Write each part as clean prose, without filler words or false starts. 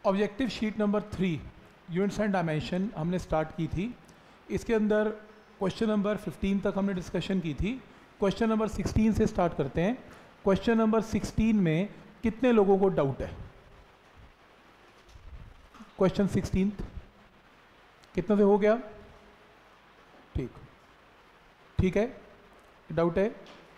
Objective sheet number 3 units and dimension हमने start की थी। इसके अंदर क्वेश्चन नंबर 15 तक हमने डिस्कशन की थी। क्वेश्चन नंबर 16 से स्टार्ट करते हैं। क्वेश्चन नंबर 16 में कितने लोगों को डाउट है? क्वेश्चन 16 कितना से हो गया? ठीक है, डाउट है?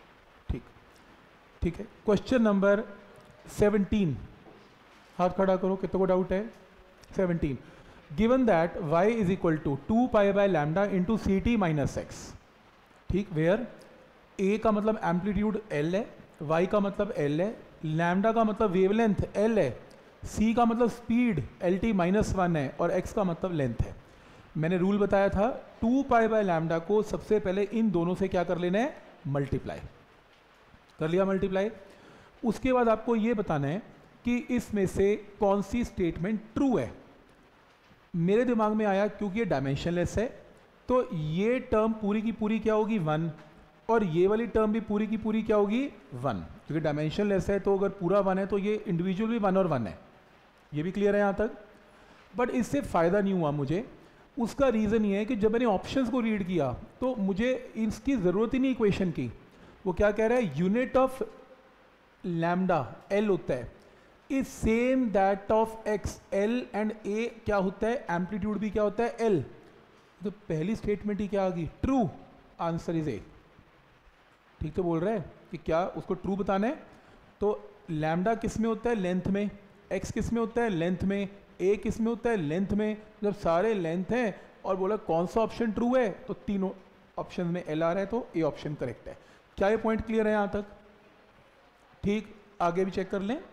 ठीक है। क्वेश्चन नंबर 17, हाथ खड़ा करो, कितने को डाउट है? 17। Given that y is equal to 2 pi by lambda into C T minus x. ठीक, वेयर a का मतलब एम्पलीट्यूड l है, y का मतलब l है, लैम्डा का मतलब वेवलेंथ l है, c का मतलब स्पीड lt माइनस 1 है और x का मतलब लेंथ है। मैंने रूल बताया था 2 पाई बाय लैम्डा को सबसे पहले इन दोनों से क्या कर लेना है? मल्टीप्लाई कर लिया, मल्टीप्लाई। उसके बाद आपको ये बताना है कि इसमें से कौन सी स्टेटमेंट ट्रू है। मेरे दिमाग में आया क्योंकि ये डायमेंशनलेस है तो ये टर्म पूरी की पूरी क्या होगी? 1, और ये वाली टर्म भी पूरी की पूरी क्या होगी? 1, क्योंकि डायमेंशनलेस है तो अगर पूरा 1 है तो ये इंडिविजुअल भी 1 और 1 है। ये भी क्लियर है यहाँ तक? बट इससे फ़ायदा नहीं हुआ मुझे। उसका रीज़न ये है कि जब मैंने ऑप्शंस को रीड किया तो मुझे इसकी ज़रूरत ही नहीं इक्वेशन की। वो क्या कह रहा है? यूनिट ऑफ लैम्डा एल होता है is same that of x. L and A क्या होता है? एम्पलीट्यूड भी क्या होता है? एल। तो पहली स्टेटमेंट ही क्या आ गई? ट्रू। Answer is A. ठीक तो बोल रहा है कि क्या उसको ट्रू बताना है। तो लैम्डा किस में होता है? लेंथ में। एक्स किस में होता है? लेंथ में। ए किस में होता है? लेंथ में। जब सारे लेंथ हैं और बोला कौन सा ऑप्शन ट्रू है तो तीनों ऑप्शन में एल आ रहा है तो ए ऑप्शन करेक्ट है। क्या ये पॉइंट क्लियर है यहाँ तक? ठीक, आगे भी चेक कर लें।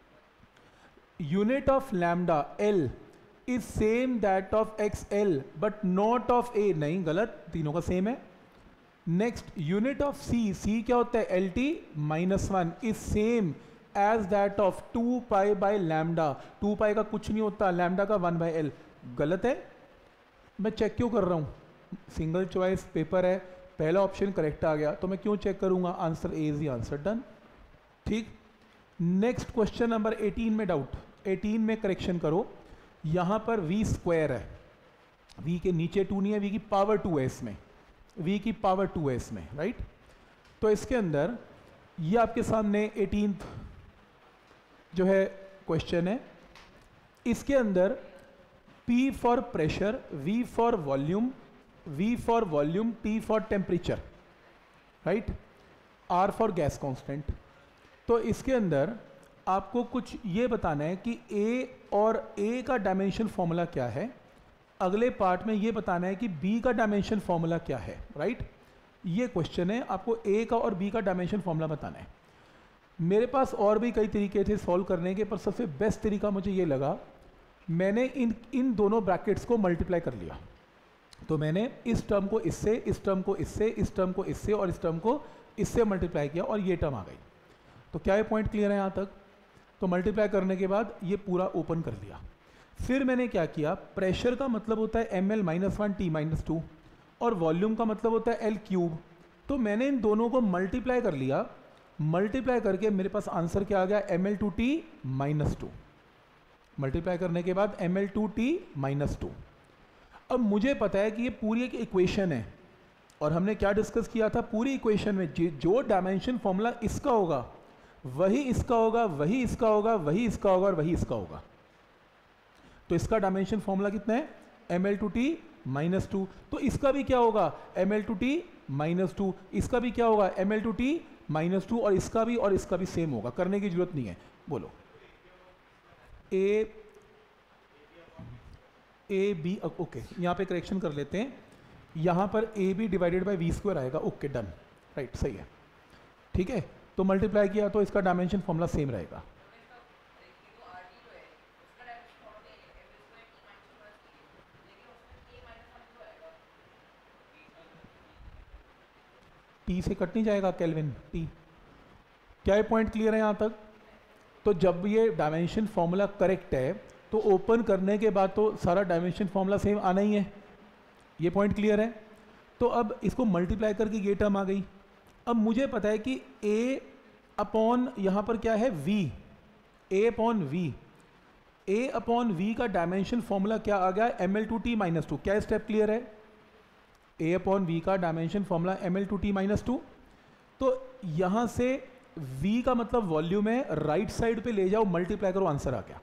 Unit of lambda L is same that of x L but not of A. नहीं, गलत, तीनों का सेम है। Next, unit of C, C क्या होता है? L T minus 1 is same as that of 2 pi by lambda. 2 pi का कुछ नहीं होता, लैम्डा का 1 बाय एल। गलत है। मैं चेक क्यों कर रहा हूँ? सिंगल चॉइस पेपर है, पहला ऑप्शन करेक्ट आ गया तो मैं क्यों चेक करूँगा? Answer A is the answer. Done. ठीक। नेक्स्ट क्वेश्चन नंबर 18 में डाउट। 18 में करेक्शन करो। यहाँ पर v स्क्वायर है, v के नीचे 2 नहीं है, v की पावर 2 है इसमें, v की पावर 2 है इसमें, राइट। तो इसके अंदर ये आपके सामने 18th जो है क्वेश्चन है। इसके अंदर p for pressure, v for volume, t for temperature, right, r for gas constant. तो इसके अंदर आपको कुछ ये बताना है कि a और a का डायमेंशन फॉर्मूला क्या है। अगले पार्ट में ये बताना है कि b का डायमेंशन फॉर्मूला क्या है, राइट। ये क्वेश्चन है, आपको a का और b का डायमेंशन फॉर्मूला बताना है। मेरे पास और भी कई तरीके थे सॉल्व करने के, पर सबसे बेस्ट तरीका मुझे ये लगा, मैंने इन दोनों ब्रैकेट्स को मल्टीप्लाई कर लिया। तो मैंने इस टर्म को इससे, इस टर्म को इससे, इस टर्म को इससे और इस टर्म को इससे मल्टीप्लाई किया और ये टर्म आ गई। तो क्या ये पॉइंट क्लियर है यहाँ तक? तो मल्टीप्लाई करने के बाद ये पूरा ओपन कर लिया। फिर मैंने क्या किया? प्रेशर का मतलब होता है ml माइनस 1 t माइनस 2 और वॉल्यूम का मतलब होता है l क्यूब। तो मैंने इन दोनों को मल्टीप्लाई कर लिया। मल्टीप्लाई करके मेरे पास आंसर क्या आ गया? ml2t minus 2। मल्टीप्लाई करने के बाद ml2t माइनस 2। अब मुझे पता है कि ये पूरी एक इक्वेशन है और हमने क्या डिस्कस किया था? पूरी इक्वेशन में जो डायमेंशन फॉर्मूला इसका होगा वही इसका होगा, वही इसका होगा, वही इसका होगा और वही इसका होगा। तो इसका डायमेंशन फॉर्मूला कितना है? ml2t minus 2। तो इसका भी क्या होगा? ml2t minus 2। इसका भी क्या होगा? ml2t माइनस 2 और इसका भी सेम होगा। करने की जरूरत नहीं है। बोलो ए बी। ओके, यहाँ पे करेक्शन कर लेते हैं। यहाँ पर A B divided by V square आएगा। ओके, डन, राइट, सही है। ठीक है, तो मल्टीप्लाई किया तो इसका डायमेंशन फॉर्मूला सेम रहेगा। टी से कट नहीं जाएगा केल्विन, टी। क्या ये पॉइंट क्लियर है यहाँ तक? तो जब ये डायमेंशन फॉर्मूला करेक्ट है तो ओपन करने के बाद तो सारा डायमेंशन फॉर्मूला सेम आना ही है। ये पॉइंट क्लियर है? तो अब इसको मल्टीप्लाई करके ये टर्म आ गई। अब मुझे पता है कि a अपॉन यहाँ पर क्या है? v, a upon v। A upon V का डायमेंशन फॉर्मूला क्या आ गया, ml/t - 2। क्या स्टेप क्लियर है? ए अपॉन वी का डायमेंशन फॉर्मूला ml/t - 2। तो यहां से v का मतलब वॉल्यूम है, राइट साइड पे ले जाओ, मल्टीप्लाई करो, आंसर आ गया।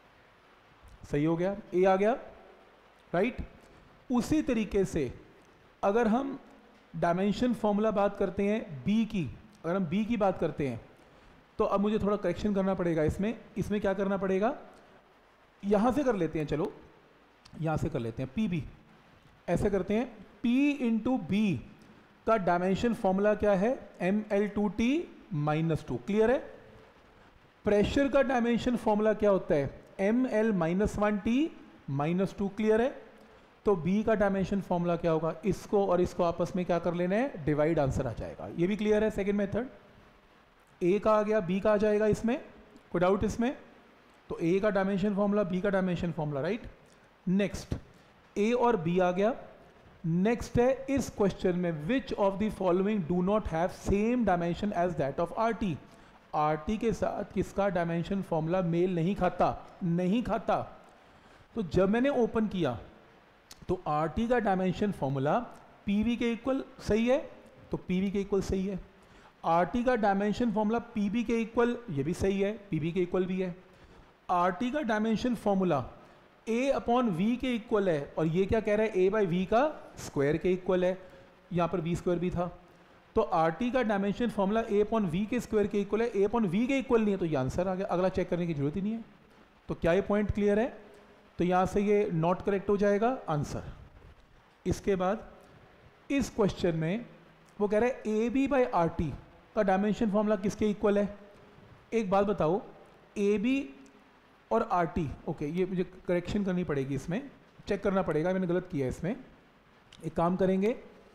सही हो गया, ए आ गया, राइट। उसी तरीके से अगर हम डायमेंशन फॉर्मूला बात करते हैं b की, अगर हम b की बात करते हैं तो अब मुझे थोड़ा करेक्शन करना पड़ेगा इसमें क्या करना पड़ेगा, यहां से कर लेते हैं, चलो यहां से कर लेते हैं, pb ऐसे करते हैं, p इंटू बी का डायमेंशन फॉर्मूला क्या है, ml/t - 2। क्लियर है? प्रेशर का डायमेंशन फॉर्मूला क्या होता है, ml - 1t - 2। क्लियर है? तो b का डायमेंशन फॉर्मूला क्या होगा, इसको और इसको आपस में क्या कर लेना है, डिवाइड, आंसर आ जाएगा। ये भी क्लियर है? सेकंड मेथड, a का आ गया, b का आ जाएगा, इसमें कोई डाउट इसमें? तो a का डायमेंशन फॉर्मूला, b का dimension formula, right. Next a और b आ गया। नेक्स्ट है इस क्वेश्चन में, which of the following do not have same dimension as that of RT। RT के साथ किसका डायमेंशन फॉर्मूला मेल नहीं खाता। तो जब मैंने ओपन किया तो RT का डायमेंशन फॉर्मूला PV के इक्वल सही है, तो PV के इक्वल सही है। RT का डायमेंशन फॉर्मूला PB के इक्वल, ये भी सही है, PB के इक्वल भी है। RT का dimension formula A upon V के इक्वल है, और ये क्या कह रहा है, A बाई V का स्क्वायर के इक्वल है, यहाँ पर V स्क्वायर भी था। तो RT का dimension formula A upon V के स्क्वायर के इक्वल है, A अपॉन V के इक्वल नहीं है, तो ये आंसर आ गया, अगला चेक करने की जरूरत ही नहीं है। तो क्या ये पॉइंट क्लियर है? तो यहाँ से ये नॉट करेक्ट हो जाएगा, आंसर। इसके बाद इस क्वेश्चन में वो कह रहा है AB बाई RT का डायमेंशन फॉर्मूला किसके इक्वल है। एक बात बताओ, AB और RT, ओके, ये मुझे करेक्शन करनी पड़ेगी, इसमें चेक करना पड़ेगा, मैंने गलत किया है इसमें। एक काम करेंगे,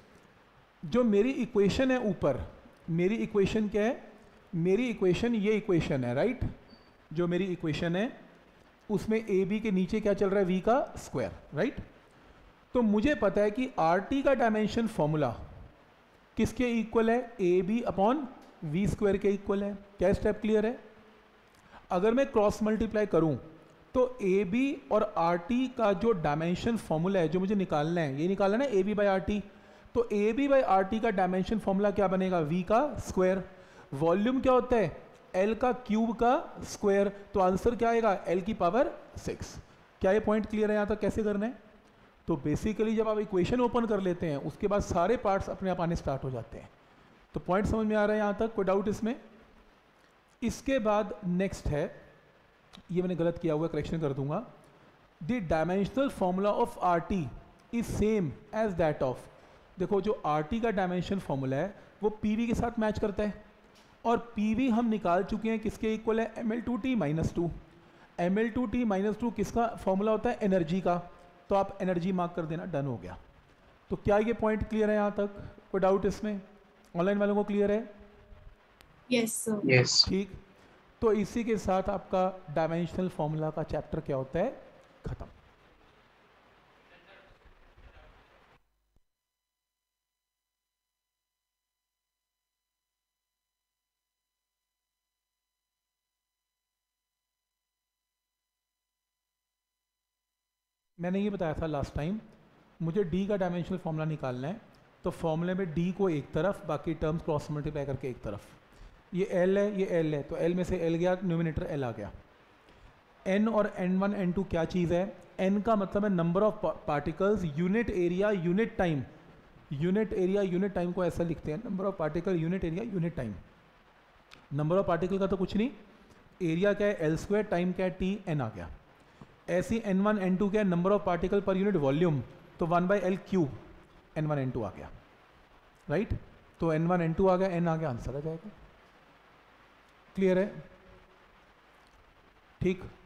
जो मेरी इक्वेशन है ऊपर, मेरी इक्वेशन क्या है, मेरी इक्वेशन ये इक्वेशन है, राइट। जो मेरी इक्वेशन है उसमें AB के नीचे क्या चल रहा है, V का स्क्वायर, राइट। तो मुझे पता है कि RT का डायमेंशन फॉर्मूला किसके इक्वल है, AB अपॉन V स्क्वायर के इक्वल है। क्या स्टेप क्लियर है? अगर मैं क्रॉस मल्टीप्लाई करूं तो AB और RT का जो डायमेंशन फॉर्मूला है, जो मुझे निकालना है, ये निकालना है AB बाई RT। तो AB बाई RT का डायमेंशन फॉर्मूला क्या बनेगा, V का स्क्वायर। वॉल्यूम क्या होता है, L का क्यूब का स्क्वायर। तो आंसर क्या आएगा, L की पावर 6। क्या ये पॉइंट क्लियर है? यहाँ तक कैसे करना है? तो बेसिकली जब आप इक्वेशन ओपन कर लेते हैं उसके बाद सारे पार्ट्स अपने आप आने स्टार्ट हो जाते हैं। तो पॉइंट समझ में आ रहा है यहाँ तक, कोई डाउट इसमें? इसके बाद नेक्स्ट है, ये मैंने गलत किया हुआ, करेक्शन कर दूंगा। The dimensional formula of RT is same as that of, देखो जो RT का डायमेंशन फॉर्मूला है वो PV के साथ मैच करता है, और PV हम निकाल चुके हैं, किसके इक्वल है, ml/t - 2। ml/t - 2 किसका फॉर्मूला होता है, एनर्जी का। तो आप एनर्जी मार्क कर देना, डन हो गया। तो क्या ये पॉइंट क्लियर है यहाँ तक, कोई डाउट इसमें? ऑनलाइन वालों को क्लियर है? Yes sir. यस। ठीक, तो इसी के साथ आपका डायमेंशनल फॉर्मूला का चैप्टर क्या होता है, खत्म। मैंने ये बताया था लास्ट टाइम, मुझे D का डायमेंशनल फॉर्मूला निकालना है, तो फॉर्मूले में D को एक तरफ, बाकी टर्म्स क्रॉस मल्टीप्लाई करके एक तरफ। ये L है, ये L है, तो L में से L गया, न्यूमिनेटर L आ गया। N और N1 N2 क्या चीज़ है, N का मतलब है number of particles, unit area unit time. Unit area unit time को ऐसा लिखते हैं, number of particle unit area unit time. Number of particle का तो कुछ नहीं, एरिया क्या है L², टाइम क्या है T, N आ गया। ऐसी N1 N2 क्या है, नंबर ऑफ पार्टिकल पर यूनिट वॉल्यूम, तो 1/L³ N1 N2 आ गया, राइट। तो N1 N2 आ गया, N आ गया, आंसर आ जाएगा। क्लियर है? ठीक।